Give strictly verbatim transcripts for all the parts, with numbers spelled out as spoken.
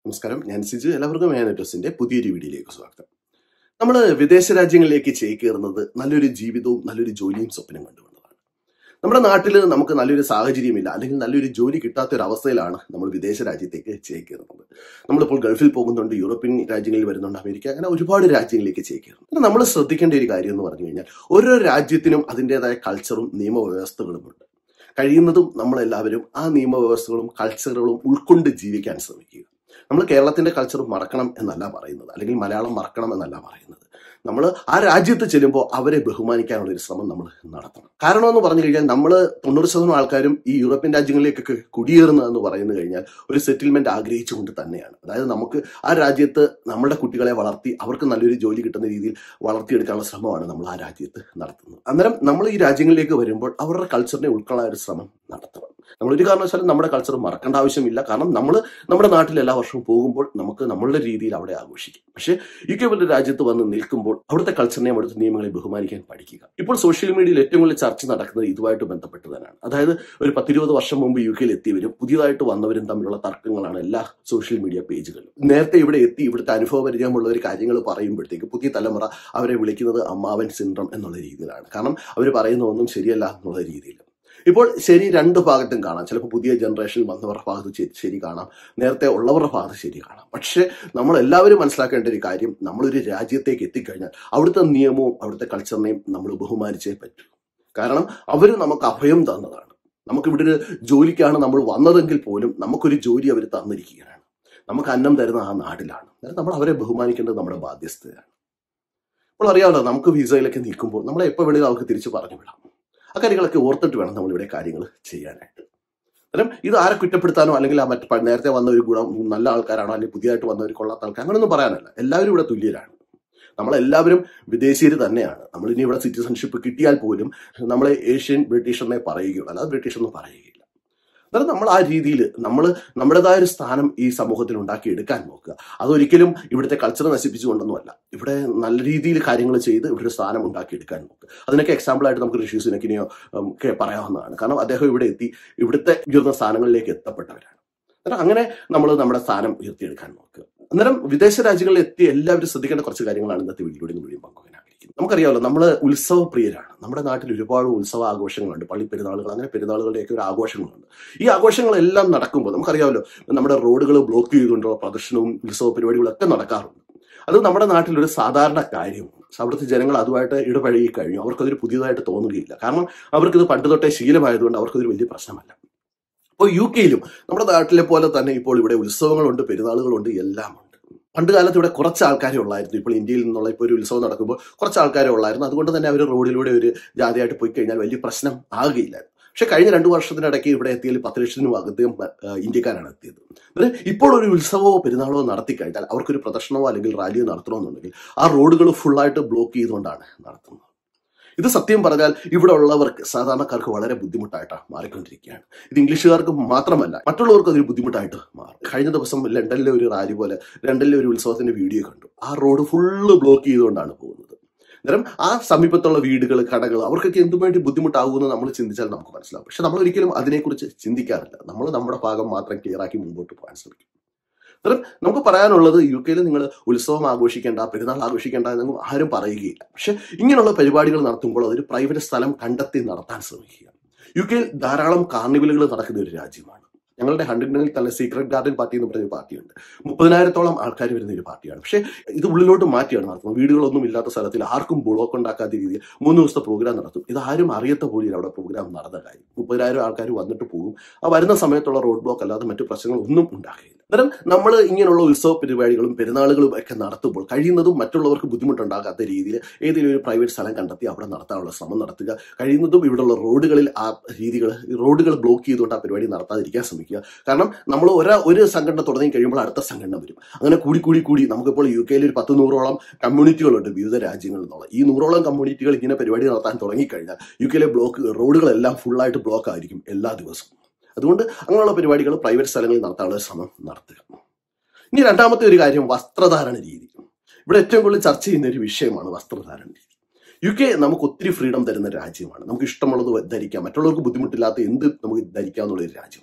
നമസ്കാരം, ഞാൻ സിജു. എല്ലാവർക്കും മാനറ്റോസിന്റെ പുതിയൊരു വീഡിയോയിലേക്ക് സ്വാഗതം. നമ്മൾ വിദേശ രാജ്യങ്ങളിലേക്ക് ചേക്കേറുന്നത് നല്ലൊരു ജീവിതവും നല്ലൊരു ജോലിയും സ്വപ്നം കണ്ടുകൊണ്ടതാണ്. നമ്മുടെ നാട്ടിൽ നമുക്ക് നല്ലൊരു സാഹചര്യമില്ല, അല്ലെങ്കിൽ നല്ലൊരു ജോലി കിട്ടാത്ത ഒരു അവസ്ഥയിലാണ് നമ്മൾ വിദേശ രാജ്യത്തേക്ക് ചേക്കേറുന്നത്. നമ്മളിപ്പോൾ ഗൾഫിൽ പോകുന്നുണ്ട്, യൂറോപ്യൻ രാജ്യങ്ങളിൽ വരുന്നുണ്ട്, അമേരിക്ക, അങ്ങനെ ഒരുപാട് രാജ്യങ്ങളിലേക്ക് ചേക്കേറുന്നു. നമ്മൾ ശ്രദ്ധിക്കേണ്ട ഒരു കാര്യം എന്ന് പറഞ്ഞു കഴിഞ്ഞാൽ, ഓരോ രാജ്യത്തിനും അതിൻ്റെതായ കൾച്ചറും നിയമവ്യവസ്ഥകളുമുണ്ട്. കഴിയുന്നതും നമ്മളെല്ലാവരും ആ നിയമവ്യവസ്ഥകളും കൾച്ചറുകളും ഉൾക്കൊണ്ട് ജീവിക്കാൻ ശ്രമിക്കുക. നമ്മൾ കേരളത്തിന്റെ കൾച്ചർ മറക്കണം എന്നല്ല പറയുന്നത്, അല്ലെങ്കിൽ മലയാളം മറക്കണം എന്നല്ല പറയുന്നത്. നമ്മൾ ആ രാജ്യത്ത് ചെല്ലുമ്പോൾ അവരെ ബഹുമാനിക്കാനുള്ള ഒരു ശ്രമം നമ്മൾ നടത്തണം. കാരണം എന്ന് പറഞ്ഞു കഴിഞ്ഞാൽ, നമ്മൾ തൊണ്ണൂറ് ശതമാനം ആൾക്കാരും ഈ യൂറോപ്യൻ രാജ്യങ്ങളിലേക്കൊക്കെ കുടിയേറുന്നതെന്ന് പറയുന്നു കഴിഞ്ഞാൽ ഒരു സെറ്റിൽമെന്റ് ആഗ്രഹിച്ചുകൊണ്ട് തന്നെയാണ്. അതായത് നമുക്ക് ആ രാജ്യത്ത് നമ്മുടെ കുട്ടികളെ വളർത്തി അവർക്ക് നല്ലൊരു ജോലി കിട്ടുന്ന രീതിയിൽ വളർത്തിയെടുക്കാനുള്ള ശ്രമമാണ് നമ്മൾ ആ രാജ്യത്ത് നടത്തുന്നത്. അന്നേരം നമ്മൾ ഈ രാജ്യങ്ങളിലേക്ക് വരുമ്പോൾ അവരുടെ കൾച്ചറിനെ ഉൾക്കൊള്ളാൻ ഒരു ശ്രമം നടത്തണം. നമ്മളൊരു കാരണവശാലും നമ്മുടെ കൾച്ചർ മറക്കേണ്ട ആവശ്യമില്ല. കാരണം നമ്മൾ നമ്മുടെ നാട്ടിൽ എല്ലാ വർഷവും പോകുമ്പോൾ നമുക്ക് നമ്മളുടെ രീതിയിൽ അവിടെ ആഘോഷിക്കും. പക്ഷേ യു കെ പോലുള്ള രാജ്യത്ത് വന്ന് നിൽക്കുമ്പോൾ അവിടുത്തെ കൾച്ചറിനെയും അവിടുത്തെ നിയമങ്ങളെ ബഹുമാനിക്കാൻ പഠിക്കുക. ഇപ്പോൾ സോഷ്യൽ മീഡിയയിൽ ഏറ്റവും കൂടുതൽ ചർച്ച നടക്കുന്നത് ഇതുമായിട്ട് ബന്ധപ്പെട്ട് തന്നെയാണ്. അതായത് ഒരു പത്തിരുപത് വർഷം മുമ്പ് യു കെയിൽ എത്തിയവരും പുതിയതായിട്ട് വന്നവരും തമ്മിലുള്ള തർക്കങ്ങളാണ് എല്ലാ സോഷ്യൽ മീഡിയ പേജുകളിലും. നേരത്തെ ഇവിടെ എത്തി ഇവിടുത്തെ അനുഭവ പരിചയമുള്ള ഒരു കാര്യങ്ങൾ പറയുമ്പോഴത്തേക്ക് പുതിയ തലമുറ അവരെ വിളിക്കുന്നത് അമ്മാവൻ സിൻഡ്രം എന്നുള്ള രീതിയിലാണ്. കാരണം അവർ പറയുന്ന ഒന്നും ശരിയല്ല എന്നുള്ള രീതിയിൽ. ഇപ്പോൾ ശരി രണ്ട് ഭാഗത്തും കാണാം. ചിലപ്പോൾ പുതിയ ജനറേഷനിൽ വന്നവരുടെ ഭാഗത്ത് ശരി കാണാം, നേരത്തെ ഉള്ളവരുടെ ഭാഗത്ത് ശരി കാണാം. പക്ഷെ നമ്മൾ എല്ലാവരും മനസ്സിലാക്കേണ്ട ഒരു കാര്യം, നമ്മളൊരു രാജ്യത്തേക്ക് എത്തിക്കഴിഞ്ഞാൽ അവിടുത്തെ നിയമവും അവിടുത്തെ കൾച്ചറിനെയും നമ്മൾ ബഹുമാനിച്ചേ പറ്റൂ. കാരണം അവർ നമുക്ക് അഭയം തന്നതാണ്. നമുക്കിവിടെ ഒരു ജോലിക്കാണ് നമ്മൾ വന്നതെങ്കിൽ പോലും നമുക്കൊരു ജോലി അവർ തന്നിരിക്കുകയാണ്. നമുക്ക് അന്നം തരുന്ന ആ നാട്ടിലാണ്. അതായത് നമ്മൾ അവരെ ബഹുമാനിക്കേണ്ടത് നമ്മുടെ ബാധ്യസ്ഥതയാണ്. അപ്പോൾ അറിയാമല്ലോ, നമുക്ക് വിസയിലൊക്കെ നിൽക്കുമ്പോൾ നമ്മളെ എപ്പോൾ വേണമെങ്കിലും അവർക്ക് തിരിച്ച് പറഞ്ഞു വിടാം. ആ കാര്യങ്ങളൊക്കെ ഓർത്തിട്ട് വേണം നമ്മളിവിടെ കാര്യങ്ങൾ ചെയ്യാനായിട്ട്. അന്നേരം ഇത് ആരെ കുറ്റപ്പെടുത്താനോ അല്ലെങ്കിൽ ആ മറ്റ് നേരത്തെ വന്ന ഒരു ഗുണം നല്ല ആൾക്കാരാണോ അല്ലെങ്കിൽ പുതിയതായിട്ട് വന്ന ഒരു കൊള്ളാത്ത ആൾക്കാർ, അങ്ങനെയൊന്നും പറയാനല്ല. എല്ലാവരും ഇവിടെ തുല്യരാണ്. നമ്മളെല്ലാവരും വിദേശീയർ തന്നെയാണ്. നമ്മളിനി ഇവിടെ സിറ്റിസൺഷിപ്പ് കിട്ടിയാൽ പോലും നമ്മളെ ഏഷ്യൻ ബ്രിട്ടീഷ് എന്നേ പറയുകയുള്ളൂ, അല്ലാതെ ബ്രിട്ടീഷ് ഒന്നും പറയുകയില്ല. അന്നേരം നമ്മൾ ആ രീതിയിൽ നമ്മൾ നമ്മുടേതായ ഒരു സ്ഥാനം ഈ സമൂഹത്തിൽ ഉണ്ടാക്കിയെടുക്കാൻ നോക്കുക. അതൊരിക്കലും ഇവിടുത്തെ കൾച്ചർ നശിപ്പിച്ചുകൊണ്ടൊന്നുമല്ല. ഇവിടെ നല്ല രീതിയിൽ കാര്യങ്ങൾ ചെയ്ത് ഇവിടെ സ്ഥാനം ഉണ്ടാക്കിയെടുക്കാൻ നോക്കുക. അതിനൊക്കെ എക്സാമ്പിളായിട്ട് നമുക്ക് ഋഷി സുനക്കിനെയോ ഒക്കെ പറയാവുന്നതാണ്. കാരണം അദ്ദേഹം ഇവിടെ എത്തി ഇവിടുത്തെ ഉയർന്ന സ്ഥാനങ്ങളിലേക്ക് എത്തപ്പെട്ടവരാണ്. അന്നേരം അങ്ങനെ നമ്മൾ നമ്മുടെ സ്ഥാനം ഉയർത്തിയെടുക്കാൻ നോക്കുക. അന്നേരം വിദേശ രാജ്യങ്ങളിൽ എത്തി എല്ലാവരും ശ്രദ്ധിക്കേണ്ട കുറച്ച് കാര്യങ്ങളാണ് ഇന്നത്തെ വീഡിയോയുടെ മുഴുവൻ പങ്കുവയ്ക്കാൻ ആഗ്രഹിക്കുന്നത്. നമുക്കറിയാമല്ലോ, നമ്മൾ ഉത്സവപ്രിയരാണ്. നമ്മുടെ നാട്ടിൽ ഒരുപാട് ഉത്സവ ആഘോഷങ്ങളുണ്ട്, പള്ളി പെരുന്നാളുകൾ, അങ്ങനെ പെരുന്നാളുകളുടെയൊക്കെ ഒരു ആഘോഷങ്ങളുണ്ട്. ഈ ആഘോഷങ്ങളെല്ലാം നടക്കുമ്പോൾ നമുക്കറിയാമല്ലോ, നമ്മുടെ റോഡുകൾ ബ്ലോക്ക് ചെയ്തുകൊണ്ടുള്ള പ്രദർശനവും ഉത്സവ പരിപാടികളൊക്കെ നടക്കാറുണ്ട്. അത് നമ്മുടെ നാട്ടിലൊരു സാധാരണ കാര്യമാണ്. അവിടുത്തെ ജനങ്ങൾ അതുമായിട്ട് ഇടപഴകി കഴിഞ്ഞു. അവർക്കതൊരു പുതിയതായിട്ട് തോന്നുകയില്ല. കാരണം അവർക്കിത് പണ്ട് തൊട്ടേ ശീലമായതുകൊണ്ട് അവർക്കതൊരു വലിയ പ്രശ്നമല്ല. അപ്പോൾ യു കെയിലും നമ്മുടെ നാട്ടിലെ പോലെ തന്നെ ഇപ്പോൾ ഇവിടെ ഉത്സവങ്ങളുണ്ട്, പെരുന്നാളുകളുണ്ട്, എല്ലാം ഉണ്ട്. പണ്ട് കാലത്ത് ഇവിടെ കുറച്ച് ആൾക്കാരെ ഉള്ളായിരുന്നു. ഇപ്പോൾ ഇന്ത്യയിൽ നിന്നുള്ള ഇപ്പോൾ ഒരു ഉത്സവം നടക്കുമ്പോൾ കുറച്ച് ആൾക്കാരെ ഉള്ളായിരുന്നു. അതുകൊണ്ട് തന്നെ അവർ റോഡിലൂടെ ഒരു ജാതിയായിട്ട് പോയി കഴിഞ്ഞാൽ വലിയ പ്രശ്നം ആകുകയില്ലായിരുന്നു. പക്ഷെ കഴിഞ്ഞ രണ്ടു വർഷത്തിനിടയ്ക്ക് ഇവിടെ എത്തിയാൽ പത്ത് ലക്ഷത്തിനും അധികം ഇന്ത്യക്കാരാണ് എത്തിയത്. അതായത് ഇപ്പോൾ ഒരു ഉത്സവമോ പെരുന്നാളോ നടത്തി കഴിഞ്ഞാൽ അവർക്കൊരു പ്രദർശനമോ അല്ലെങ്കിൽ റാലിയോ നടത്തണമെന്നുണ്ടെങ്കിൽ ആ റോഡുകൾ ഫുള്ളായിട്ട് ബ്ലോക്ക് ചെയ്തുകൊണ്ടാണ് നടത്തുന്നത്. ഇത് സത്യം പറഞ്ഞാൽ ഇവിടെ ഉള്ളവർക്ക്, സാധാരണക്കാർക്ക് വളരെ ബുദ്ധിമുട്ടായിട്ടാണ് മാറിക്കൊണ്ടിരിക്കുകയാണ്. ഇത് ഇംഗ്ലീഷുകാർക്ക് മാത്രമല്ല, മറ്റുള്ളവർക്ക് അതൊരു ബുദ്ധിമുട്ടായിട്ട് മാറും. കഴിഞ്ഞ ദിവസം ലണ്ടനിലെ ഒരു റാലി പോലെ ലണ്ടനിലെ ഒരു ഉത്സവത്തിന്റെ വീഡിയോ കണ്ടു. ആ റോഡ് ഫുള്ള് ബ്ലോക്ക് ചെയ്തുകൊണ്ടാണ് പോകുന്നത്. അന്നേരം ആ സമീപത്തുള്ള വീടുകൾ, കടകൾ, അവർക്കൊക്കെ എന്തുവേണ്ടി ബുദ്ധിമുട്ടാകുമെന്ന് നമ്മൾ ചിന്തിച്ചാൽ നമുക്ക് മനസ്സിലാവും. പക്ഷെ നമ്മൾ ഒരിക്കലും അതിനെക്കുറിച്ച് ചിന്തിക്കാറില്ല. നമ്മൾ നമ്മുടെ ഭാഗം മാത്രം ക്ലിയർ ആക്കി മുമ്പോട്ട് പോകാൻ ശ്രമിക്കും. അന്നേരം നമുക്ക് പറയാനുള്ളത്, യു കെയിൽ നിങ്ങൾ ഉത്സവം ആഘോഷിക്കേണ്ട, പെരുന്നാൾ ആഘോഷിക്കേണ്ട എന്നൊന്നും ആരും പറയുകയില്ല. പക്ഷെ ഇങ്ങനെയുള്ള പരിപാടികൾ നടത്തുമ്പോൾ അതൊരു പ്രൈവറ്റ് സ്ഥലം കണ്ടെത്തി നടത്താൻ ശ്രമിക്കുക. യു കെയിൽ ധാരാളം കാർണിവലുകൾ നടക്കുന്ന ഒരു രാജ്യമാണ്. ഞങ്ങളുടെ ഹണ്ടിങ്ടണിൽ തന്നെ സീക്രട്ട് ഗാർഡൻ പാർട്ടി എന്ന് പറഞ്ഞൊരു പാർട്ടിയുണ്ട്. മുപ്പതിനായിരത്തോളം ആൾക്കാർ വരുന്ന ഒരു പാർട്ടിയാണ്. പക്ഷേ ഇത് ഉള്ളിലോട്ട് മാറ്റിയാണ് നടത്തുന്നത്. വീടുകളൊന്നും ഇല്ലാത്ത സ്ഥലത്തിൽ ആർക്കും ബ്ലോക്ക് ഉണ്ടാക്കാത്ത രീതിയിൽ മൂന്ന് ദിവസത്തെ പ്രോഗ്രാം നടത്തും. ഇത് ആരും അറിയത്ത പോലും അവിടെ പ്രോഗ്രാം നടന്ന കാര്യം. മുപ്പതിനായിരം ആൾക്കാർ വന്നിട്ട് പോകും. ആ വരുന്ന സമയത്തുള്ള റോഡ് ബ്ലോക്ക് അല്ലാതെ മറ്റു പ്രശ്നങ്ങളൊന്നും ഉണ്ടാക്കില്ല. അന്നേരം നമ്മൾ ഇങ്ങനെയുള്ള ഉത്സവ പരിപാടികളും പെരുന്നാളുകളും ഒക്കെ നടത്തുമ്പോൾ കഴിയുന്നതും മറ്റുള്ളവർക്ക് ബുദ്ധിമുട്ടുണ്ടാകാത്ത രീതിയിൽ ഏതെങ്കിലും ഒരു പ്രൈവറ്റ് സ്ഥലം കണ്ടെത്തി അവിടെ നടത്താനുള്ള ശ്രമം നടത്തുക. കഴിയുന്നതും ഇവിടെയുള്ള റോഡുകളിൽ ആ രീതികൾ റോഡുകൾ ബ്ലോക്ക് ചെയ്തുകൊണ്ട് ആ പരിപാടി നടത്താതിരിക്കാൻ ശ്രമിക്കുക. കാരണം നമ്മൾ ഒരാ ഒരു സംഘടന തുടങ്ങി കഴിയുമ്പോൾ അടുത്ത സംഘടന വരും. അങ്ങനെ കൂടി കൂടി കൂടി നമുക്കിപ്പോൾ യു കെയിൽ ഒരു പത്ത് നൂറോളം കമ്മ്യൂണിറ്റികളുണ്ട് വിവിധ രാജ്യങ്ങളിൽ നിന്നുള്ള. ഈ നൂറോളം കമ്മ്യൂണിറ്റികൾ ഇങ്ങനെ പരിപാടി നടത്താൻ തുടങ്ങിക്കഴിഞ്ഞാൽ യു കെയിലെ ബ്ലോക്ക് റോഡുകളെല്ലാം ഫുള്ളായിട്ട് ബ്ലോക്ക് ആയിരിക്കും എല്ലാ ദിവസവും. അതുകൊണ്ട് അങ്ങനെയുള്ള പരിപാടികൾ പ്രൈവറ്റ് സ്ഥലങ്ങളിൽ നടത്താനുള്ള ശ്രമം നടത്തുക. ഇനി രണ്ടാമത്തെ ഒരു കാര്യം, വസ്ത്രധാരണ രീതി. ഇവിടെ ഏറ്റവും കൂടുതൽ ചർച്ച ചെയ്യുന്ന ഒരു വിഷയമാണ് വസ്ത്രധാരണ രീതി. യു കെ നമുക്ക് ഒത്തിരി ഫ്രീഡം തരുന്ന രാജ്യമാണ്. നമുക്ക് ഇഷ്ടമുള്ളത് ധരിക്കാം, മറ്റുള്ളവർക്ക് ബുദ്ധിമുട്ടില്ലാത്ത എന്ത് നമുക്ക് ധരിക്കാവുന്ന ഒരു രാജ്യമാണ്.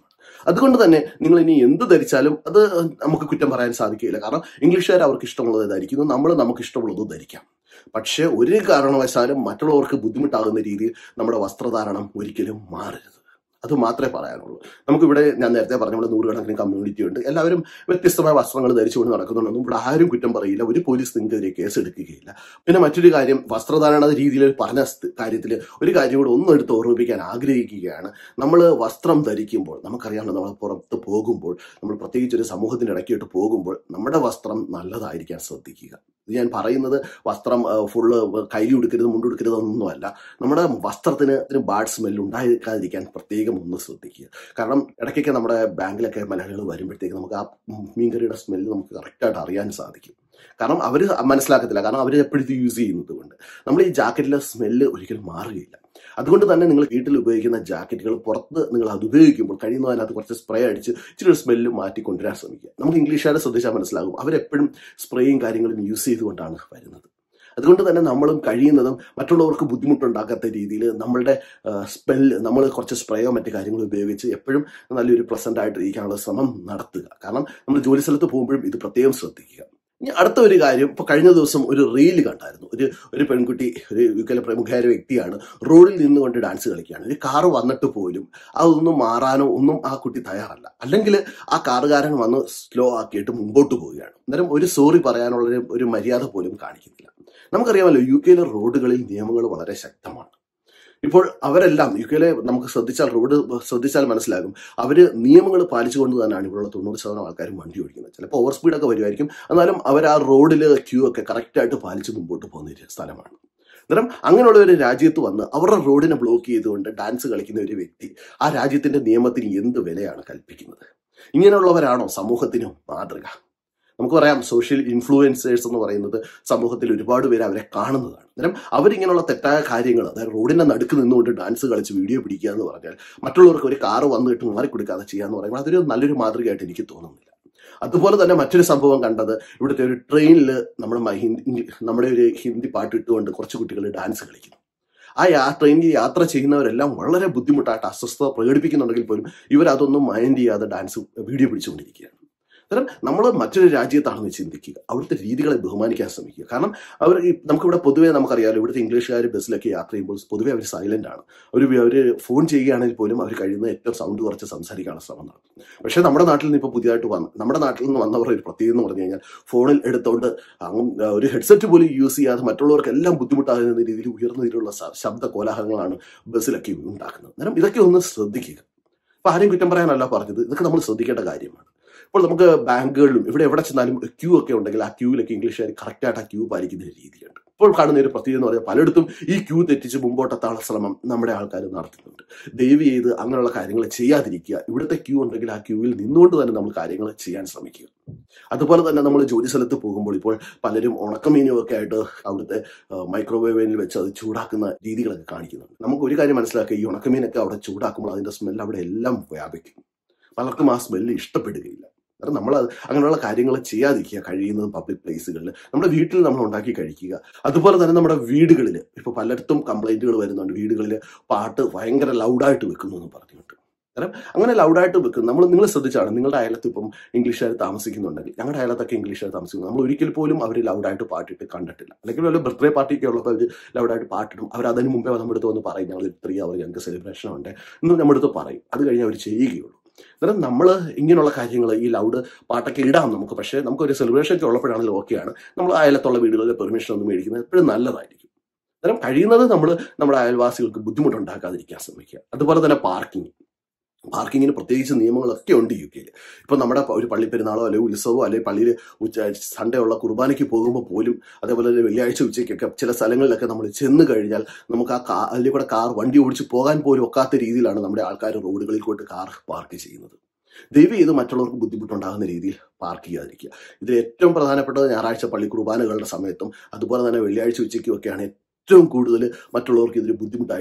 അതുകൊണ്ട് തന്നെ നിങ്ങൾ ഇനി എന്ത് ധരിച്ചാലും അത് നമുക്ക് കുറ്റം പറയാൻ സാധിക്കില്ല. കാരണം ഇംഗ്ലീഷുകാർ അവർക്ക് ഇഷ്ടമുള്ളത് ധരിക്കുന്നു, നമ്മൾ നമുക്ക് ഇഷ്ടമുള്ളത് ധരിക്കാം. പക്ഷെ ഒരു കാരണവശാലും മറ്റുള്ളവർക്ക് ബുദ്ധിമുട്ടാകുന്ന രീതിയിൽ നമ്മുടെ വസ്ത്രധാരണം ഒരിക്കലും മാറരുത്. അത് മാത്രമേ പറയാനുള്ളൂ. നമുക്കിവിടെ ഞാൻ നേരത്തെ പറഞ്ഞ പോലെ നൂറുകണക്കിന് കമ്മ്യൂണിറ്റി ഉണ്ട്. എല്ലാവരും വ്യത്യസ്തമായ വസ്ത്രങ്ങൾ ധരിച്ചുകൊണ്ട് നടക്കുന്നുണ്ടെന്നും ഇവിടെ ആരും കുറ്റം പറയില്ല. ഒരു പോലീസ് നിങ്ങൾക്കെതിരെ കേസ് എടുക്കുകയില്ല. പിന്നെ മറ്റൊരു കാര്യം, വസ്ത്രധാരണ രീതിയിൽ പറഞ്ഞ കാര്യത്തിൽ ഒരു കാര്യം കൂടെ ഒന്നും എടുത്ത് ഓർമ്മിപ്പിക്കാൻ ആഗ്രഹിക്കുകയാണ്. നമ്മൾ വസ്ത്രം ധരിക്കുമ്പോൾ നമുക്കറിയാമല്ലോ, നമ്മൾ പുറത്ത് പോകുമ്പോൾ, നമ്മൾ പ്രത്യേകിച്ച് ഒരു സമൂഹത്തിൻ്റെ ഇടയ്ക്കിട്ട് പോകുമ്പോൾ നമ്മുടെ വസ്ത്രം നല്ലതായിരിക്കാൻ ശ്രദ്ധിക്കുക. ഇത് ഞാൻ പറയുന്നത് വസ്ത്രം ഫുള്ള് കൈ ഉടുക്കരുത്, മുണ്ടുടുക്കരുത് എന്നൊന്നുമല്ല. നമ്മുടെ വസ്ത്രത്തിന് ബാഡ് സ്മെല്ല് ഉണ്ടായിരിക്കാതിരിക്കാൻ പ്രത്യേകം ഒന്ന് ശ്രദ്ധിക്കുക. കാരണം ഇടയ്ക്കൊക്കെ നമ്മുടെ ബാങ്കിലൊക്കെ മലയാളികൾ വരുമ്പോഴത്തേക്ക് നമുക്ക് ആ മീൻകറിയുടെ സ്മെല്ല് നമുക്ക് കറക്റ്റായിട്ട് അറിയാൻ സാധിക്കും. കാരണം അവർ മനസ്സിലാക്കത്തില്ല, കാരണം അവർ എപ്പോഴും ഇത് യൂസ് ചെയ്യുന്നത് കൊണ്ട്. നമ്മൾ ഈ ജാക്കറ്റിലെ സ്മെല്ല് ഒരിക്കലും മാറുകയില്ല. അതുകൊണ്ട് തന്നെ നിങ്ങൾ വീട്ടിൽ ഉപയോഗിക്കുന്ന ജാക്കറ്റുകൾ പുറത്ത് നിങ്ങൾ അത് ഉപയോഗിക്കുമ്പോൾ കഴിയുന്നതിനകത്ത് കുറച്ച് സ്പ്രേ അടിച്ച് ഇച്ചിരി സ്മെല്ല് മാറ്റിക്കൊണ്ടുവരാൻ ശ്രമിക്കുക. നമുക്ക് ഇംഗ്ലീഷുകാരെ ശ്രദ്ധിച്ചാൽ മനസ്സിലാകും, അവരെപ്പോഴും സ്പ്രേയും കാര്യങ്ങളും യൂസ് ചെയ്തുകൊണ്ടാണ് വരുന്നത്. അതുകൊണ്ട് തന്നെ നമ്മളും കഴിയുന്നതും മറ്റുള്ളവർക്ക് ബുദ്ധിമുട്ടുണ്ടാക്കാത്ത രീതിയിൽ നമ്മളുടെ സ്മെല്ല് നമ്മൾ കുറച്ച് സ്പ്രേയോ മറ്റു കാര്യങ്ങളോ ഉപയോഗിച്ച് എപ്പോഴും നല്ലൊരു പ്ലസന്റ് ആയിട്ട് ഇരിക്കാനുള്ള ശ്രമം നടത്തുക. കാരണം നമ്മൾ ജോലി സ്ഥലത്ത് പോകുമ്പോഴും ഇത് പ്രത്യേകം ശ്രദ്ധിക്കുക. ഇനി അടുത്ത ഒരു കാര്യം, ഇപ്പോൾ കഴിഞ്ഞ ദിവസം ഒരു റീൽ കണ്ടായിരുന്നു. ഒരു ഒരു പെൺകുട്ടി, ഒരു യുകെയിലെ പ്രമുഖയായ വ്യക്തിയാണ്, റോഡിൽ നിന്നുകൊണ്ട് ഡാൻസ് കളിക്കുകയാണ്. ഒരു കാറ് വന്നിട്ട് പോലും അതൊന്നും മാറാനോ ഒന്നും ആ കുട്ടി തയ്യാറല്ല. അല്ലെങ്കിൽ ആ കാറുകാരൻ വന്ന് സ്ലോ ആക്കിയിട്ട് മുമ്പോട്ട് പോവുകയാണ്. അന്നേരം ഒരു സോറി പറയാനുള്ള ഒരു മര്യാദ പോലും കാണിക്കുന്നില്ല. നമുക്കറിയാമല്ലോ, യു കെയിലെ റോഡുകളിൽ നിയമങ്ങൾ വളരെ ശക്തമാണ്. ഇപ്പോൾ അവരെല്ലാം യു കെയിലെ നമുക്ക് ശ്രദ്ധിച്ചാൽ റോഡ് ശ്രദ്ധിച്ചാൽ മനസ്സിലാകും, അവർ നിയമങ്ങൾ പാലിച്ചുകൊണ്ട് തന്നെയാണ് ഇവിടെയുള്ള തൊണ്ണൂറ് ശതമാനം ആൾക്കാരും വണ്ടി ഓടിക്കുന്നത്. ചിലപ്പോൾ ഓവർ സ്പീഡൊക്കെ വരുമായിരിക്കും, എന്നാലും അവർ ആ റോഡിൽ ക്യൂ ഒക്കെ കറക്റ്റായിട്ട് പാലിച്ച് മുമ്പോട്ട് പോകുന്ന ഒരു സ്ഥലമാണ്. അന്നേരം അങ്ങനെയുള്ള ഒരു രാജ്യത്ത് വന്ന് അവരുടെ റോഡിനെ ബ്ലോക്ക് ചെയ്തുകൊണ്ട് ഡാൻസ് കളിക്കുന്ന ഒരു വ്യക്തി ആ രാജ്യത്തിന്റെ നിയമത്തിന് എന്ത് വിലയാണ് കൽപ്പിക്കുന്നത്? ഇങ്ങനെയുള്ളവരാണോ സമൂഹത്തിന് മാതൃക? നമുക്ക് പറയാം, സോഷ്യൽ ഇൻഫ്ലുവൻസേഴ്സ് എന്ന് പറയുന്നത് സമൂഹത്തിൽ ഒരുപാട് പേര് അവരെ കാണുന്നതാണ്. അന്നേരം അവരിങ്ങനെയുള്ള തെറ്റായ കാര്യങ്ങൾ, അതായത് റോഡിന്റെ നടുക്ക് നിന്നുകൊണ്ട് ഡാൻസ് കളിച്ച് വീഡിയോ പിടിക്കുക എന്ന് പറഞ്ഞാൽ, മറ്റുള്ളവർക്ക് ഒരു കാറ് വന്നിട്ട് മാറിക്കൊടുക്കാതെ ചെയ്യുക എന്ന് പറയുമ്പോൾ അതൊരു നല്ലൊരു മാതൃകയായിട്ട് എനിക്ക് തോന്നുന്നില്ല. അതുപോലെ തന്നെ മറ്റൊരു സംഭവം കണ്ടത്, ഇവിടുത്തെ ഒരു ട്രെയിനിൽ നമ്മുടെ നമ്മുടെ ഒരു ഹിന്ദി പാട്ട് ഇട്ടുകൊണ്ട് കുറച്ച് കുട്ടികൾ ഡാൻസ് കളിക്കുന്നു. ആ യാ ട്രെയിനിൽ യാത്ര ചെയ്യുന്നവരെല്ലാം വളരെ ബുദ്ധിമുട്ടായിട്ട് അസ്വസ്ഥത പ്രകടിപ്പിക്കുന്നുണ്ടെങ്കിൽ പോലും ഇവരതൊന്നും മൈൻഡ് ചെയ്യാതെ ഡാൻസ് വീഡിയോ പിടിച്ചുകൊണ്ടിരിക്കുകയാണ്. അന്നേരം നമ്മൾ മറ്റൊരു രാജ്യത്താണെന്ന് ചിന്തിക്കുക, അവിടുത്തെ രീതികളെ ബഹുമാനിക്കാൻ ശ്രമിക്കുക. കാരണം അവർ നമുക്കിവിടെ പൊതുവേ നമുക്കറിയാമല്ലോ, ഇവിടുത്തെ ഇംഗ്ലീഷുകാർ ബസ്സിലൊക്കെ യാത്ര ചെയ്യുമ്പോൾ പൊതുവേ അവർ സൈലന്റ് ആണ്. ഒരു അവർ ഫോൺ ചെയ്യുകയാണെങ്കിൽ പോലും അവർ കഴിയുന്ന ഏറ്റവും സൗണ്ട് കുറച്ച് സംസാരിക്കാനുള്ള ശ്രമം നടത്തും. പക്ഷേ നമ്മുടെ നാട്ടിൽ നിന്ന് ഇപ്പോൾ പുതിയതായിട്ട് വന്ന് നമ്മുടെ നാട്ടിൽ നിന്ന് വന്നവർ ഒരു പ്രത്യേകത എന്ന് പറഞ്ഞു കഴിഞ്ഞാൽ, ഫോണിൽ എടുത്തുകൊണ്ട് ഒരു ഹെഡ്സെറ്റ് പോലും യൂസ് ചെയ്യാതെ മറ്റുള്ളവർക്ക് എല്ലാം ബുദ്ധിമുട്ടാകുന്ന രീതിയിൽ ഉയർന്ന രീതിയിലുള്ള ശബ്ദ കോലാഹലങ്ങളാണ് ബസ്സിലൊക്കെ ഉണ്ടാക്കുന്നത്. അന്നേരം ഇതൊക്കെ ഒന്ന് ശ്രദ്ധിക്കുക. ഇപ്പം ആരെയും കുറ്റം പറയാനല്ല പറഞ്ഞത്, ഇതൊക്കെ നമ്മൾ ശ്രദ്ധിക്കേണ്ട കാര്യമാണ്. ഇപ്പോൾ നമുക്ക് ബാങ്കുകളിലും ഇവിടെ എവിടെ ചെന്നാലും ക്യൂ ഒക്കെ ഉണ്ടെങ്കിൽ ആ ക്യൂവിലൊക്കെ ഇംഗ്ലീഷുകാർ കറക്റ്റായിട്ട് ആ ക്യൂ പാലിക്കുന്ന ഒരു രീതിയുണ്ട്. ഇപ്പോൾ കാണുന്ന ഒരു പ്രത്യേകത എന്ന് പറഞ്ഞാൽ, പലയിടത്തും ഈ ക്യൂ തെറ്റിച്ച് മുമ്പോട്ടെത്താനുള്ള ശ്രമം നമ്മുടെ ആൾക്കാർ നടത്തുന്നുണ്ട്. ദയവ് ചെയ്ത് അങ്ങനെയുള്ള കാര്യങ്ങൾ ചെയ്യാതിരിക്കുക. ഇവിടുത്തെ ക്യൂ ഉണ്ടെങ്കിൽ ആ ക്യൂവിൽ നിന്നുകൊണ്ട് തന്നെ നമ്മൾ കാര്യങ്ങൾ ചെയ്യാൻ ശ്രമിക്കുക. അതുപോലെ തന്നെ നമ്മൾ ജോലി സ്ഥലത്ത് പോകുമ്പോൾ ഇപ്പോൾ പലരും ഉണക്കമീനും ഒക്കെ ആയിട്ട് അവിടുത്തെ മൈക്രോവേവിൽ വെച്ച് അത് ചൂടാക്കുന്ന രീതികളൊക്കെ കാണിക്കുന്നുണ്ട്. നമുക്ക് ഒരു കാര്യം മനസ്സിലാക്കുക, ഈ ഉണക്കമീനൊക്കെ അവിടെ ചൂടാക്കുമ്പോൾ അതിന്റെ സ്മെല്ല് അവിടെ എല്ലാം വ്യാപിക്കും. പലർക്കും ആ സ്മെല്ല് ഇഷ്ടപ്പെടുകയില്ല. കാരണം നമ്മൾ അങ്ങനെയുള്ള കാര്യങ്ങൾ ചെയ്യാതിരിക്കുക. കഴിയുന്നതും പബ്ലിക് പ്ലേസുകളിൽ നമ്മുടെ വീട്ടിൽ നമ്മൾ ഉണ്ടാക്കി കഴിക്കുക. അതുപോലെ തന്നെ നമ്മുടെ വീടുകളിൽ ഇപ്പോൾ പലയിടത്തും കംപ്ലൈന്റുകൾ വരുന്നുണ്ട്, വീടുകളിൽ പാട്ട് ഭയങ്കര ലൗഡായിട്ട് വെക്കുന്നു എന്ന് പറഞ്ഞിട്ട്. കാരണം അങ്ങനെ ലൗഡായിട്ട് വെക്കും. നമ്മൾ നിങ്ങൾ ശ്രദ്ധിച്ചാണ്, നിങ്ങളുടെ അയലത്ത് ഇപ്പം ഇംഗ്ലീഷുകാർ താമസിക്കുന്നുണ്ടെങ്കിൽ, ഞങ്ങളുടെ അയലത്തൊക്കെ ഇംഗ്ലീഷുകാർ താമസിക്കുന്നു, നമ്മൾ ഒരിക്കൽ പോലും അവർ ലൗഡായിട്ട് പാട്ടിട്ട് കണ്ടിട്ടില്ല. അല്ലെങ്കിൽ വല്ല ബർത്ത്ഡേ പാർട്ടിയൊക്കെ ഉള്ളപ്പോൾ അവർ ലൗഡായിട്ട് പാട്ടിടും. അവർ അതിന് മുമ്പേ നമ്മുടെ അടുത്ത് വന്ന് പറയും, ഞങ്ങൾ ഇത്രയും അവർ ഞങ്ങൾക്ക് സെലിബ്രേഷൻ ഉണ്ട് എന്ന് നമ്മുടെ അടുത്ത് പറയും. അത് കഴിഞ്ഞ് അവർ ചെയ്യുകയുള്ളൂ. അന്നേരം നമ്മൾ ഇങ്ങനെയുള്ള കാര്യങ്ങൾ, ഈ ലൗഡ് പാട്ടൊക്കെ ഇടാം നമുക്ക്, പക്ഷേ നമുക്കൊരു സെലിബ്രേഷൻ ഒക്കെ ഉള്ളപ്പോഴാണെങ്കിലും ഓക്കെയാണ്. നമ്മൾ അയലത്തുള്ള വീടുകളിൽ പെർമിഷൻ ഒന്നും മേടിക്കുന്നത് എപ്പോഴും നല്ലതായിരിക്കും. അന്നേരം കഴിയുന്നത് നമ്മൾ നമ്മുടെ അയൽവാസികൾക്ക് ബുദ്ധിമുട്ടുണ്ടാക്കാതിരിക്കാൻ ശ്രമിക്കുക. അതുപോലെ തന്നെ പാർക്കിംഗ് പാർക്കിങ്ങിന് പ്രത്യേകിച്ച് നിയമങ്ങളൊക്കെ ഉണ്ട് യു കെയിൽ. ഇപ്പം നമ്മുടെ ഒരു പള്ളി പെരുന്നാളോ അല്ലെങ്കിൽ ഉത്സവമോ അല്ലെങ്കിൽ പള്ളിയിൽ ഉച്ച സൺഡേ ഉള്ള കുർബാനയ്ക്ക് പോകുമ്പോൾ പോലും, അതേപോലെ തന്നെ വെള്ളിയാഴ്ച ഉച്ചയ്ക്കൊക്കെ ചില സ്ഥലങ്ങളിലൊക്കെ നമ്മൾ ചെന്ന് കഴിഞ്ഞാൽ നമുക്ക് ആ കാ അതിൽ കൂടെ കാർ വണ്ടി ഓടിച്ച് പോകാൻ പോലും ഒക്കാത്ത രീതിയിലാണ് നമ്മുടെ ആൾക്കാർ റോഡുകളിൽ കൊണ്ട് കാർ പാർക്ക് ചെയ്യുന്നത്. ദയവ് ചെയ്ത് മറ്റുള്ളവർക്ക് ബുദ്ധിമുട്ടുണ്ടാകുന്ന രീതിയിൽ പാർക്ക് ചെയ്യാതിരിക്കുക. ഇതിൽ ഏറ്റവും പ്രധാനപ്പെട്ടത് ഞായറാഴ്ച പള്ളി കുർബാനകളുടെ സമയത്തും അതുപോലെ തന്നെ വെള്ളിയാഴ്ച ഉച്ചയ്ക്കും ഒക്കെയാണ് ഏറ്റവും കൂടുതൽ മറ്റുള്ളവർക്ക് ഇതിൽ ബുദ്ധിമുട്ടായിട്ട്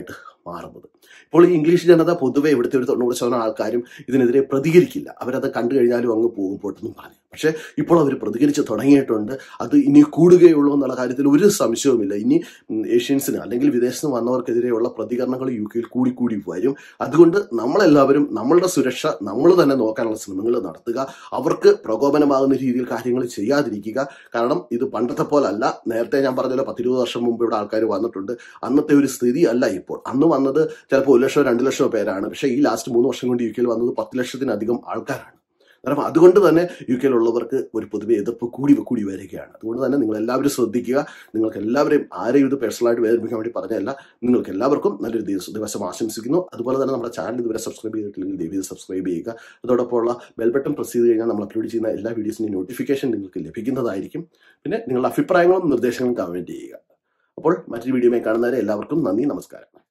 മാറുന്നത്. ഇപ്പോൾ ഈ ഇംഗ്ലീഷ് ജനത പൊതുവെ ഇവിടുത്തെ ഒരു തൊണ്ണൂറ് ശതമാനം ആൾക്കാരും ഇതിനെതിരെ പ്രതികരിക്കില്ല. അവരത് കണ്ടു കഴിഞ്ഞാലും അങ്ങ് പോകും പോട്ടെന്നും പറഞ്ഞു. പക്ഷെ ഇപ്പോൾ അവർ പ്രതികരിച്ച് തുടങ്ങിയിട്ടുണ്ട്. അത് ഇനി കൂടുകയുള്ളൂ എന്നുള്ള കാര്യത്തിൽ ഒരു സംശയവുമില്ല. ഇനി ഏഷ്യൻസിന് അല്ലെങ്കിൽ വിദേശത്ത് നിന്ന് വന്നവർക്കെതിരെയുള്ള പ്രതികരണങ്ങൾ യു കെയിൽ കൂടി കൂടി വരും. അതുകൊണ്ട് നമ്മളെല്ലാവരും നമ്മളുടെ സുരക്ഷ നമ്മൾ തന്നെ നോക്കാനുള്ള ശ്രമങ്ങൾ നടത്തുക. അവർക്ക് പ്രകോപനമാകുന്ന രീതിയിൽ കാര്യങ്ങൾ ചെയ്യാതിരിക്കുക. കാരണം ഇത് പണ്ടത്തെ പോലല്ല. നേരത്തെ ഞാൻ പറഞ്ഞല്ലോ, പത്തിരുപത് വർഷം മുമ്പ് ഇവിടെ ആൾക്കാർ വന്നിട്ടുണ്ട്. അന്നത്തെ ഒരു സ്ഥിതി അല്ല ഇപ്പോൾ. അന്ന് വന്നത് ചിലപ്പോൾ ഒരു ലക്ഷമോ രണ്ട് ലക്ഷമോ പേരാണ്. പക്ഷേ ഈ ലാസ്റ്റ് മൂന്ന് വർഷം കൊണ്ട് യു കെയിൽ വന്നത് പത്ത് ലക്ഷത്തിലധികം ആൾക്കാരാണ്. കാരണം അതുകൊണ്ട് തന്നെ യു കെയിലുള്ളവർക്ക് ഒരു പൊതുവെ എതിർപ്പ് കൂടി കൂടി വരികയാണ്. അതുകൊണ്ട് തന്നെ നിങ്ങൾ എല്ലാവരും ശ്രദ്ധിക്കുക. നിങ്ങൾക്ക് എല്ലാവരെയും ആരെയും ഇത് പേഴ്സണലായിട്ട് വേദനിപ്പിക്കാൻ വേണ്ടി പറഞ്ഞതല്ല. നിങ്ങൾക്ക് എല്ലാവർക്കും നല്ലൊരു ദിവസം ആശംസിക്കുന്നു. അതുപോലെ തന്നെ നമ്മുടെ ചാനൽ ഇതുവരെ സബ്സ്ക്രൈബ് ചെയ്തിട്ടില്ലെങ്കിൽ ദയവായി സബ്സ്ക്രൈബ് ചെയ്യുക. അതോടൊപ്പം ഉള്ള ബെൽ ബട്ടൺ പ്രസ് ചെയ്ത് കഴിഞ്ഞാൽ നമ്മൾ അപ്ലോഡ് ചെയ്യുന്ന എല്ലാ വീഡിയോസിൻ്റെയും നോട്ടിഫിക്കേഷൻ നിങ്ങൾക്ക് ലഭിക്കുന്നതായിരിക്കും. പിന്നെ നിങ്ങളുടെ അഭിപ്രായങ്ങളും നിർദ്ദേശങ്ങളും കമൻറ്റ് ചെയ്യുക. അപ്പോൾ മറ്റൊരു വീഡിയോയുമായി കാണുന്നവരെ എല്ലാവർക്കും നന്ദി, നമസ്കാരം.